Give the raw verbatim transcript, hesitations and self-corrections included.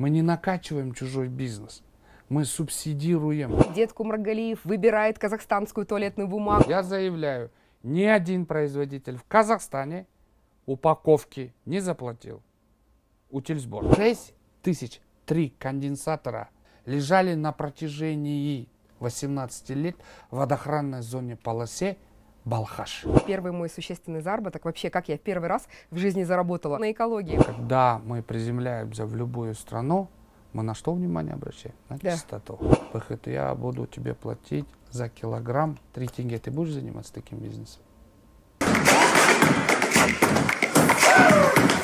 Мы не накачиваем чужой бизнес. Мы субсидируем. Дед Кумаргалиев выбирает казахстанскую туалетную бумагу. Я заявляю, ни один производитель в Казахстане упаковки не заплатил. Утильсбор. шесть тысяч три конденсатора лежали на протяжении восемнадцати лет в водоохранной зоне полосе Балхаш. Первый мой существенный заработок, вообще, как я в первый раз в жизни заработала на экологии. Когда мы приземляемся в любую страну, мы на что внимание обращаем? На Да. чистоту. Выход, я буду тебе платить за килограмм три тенге. Ты будешь заниматься таким бизнесом?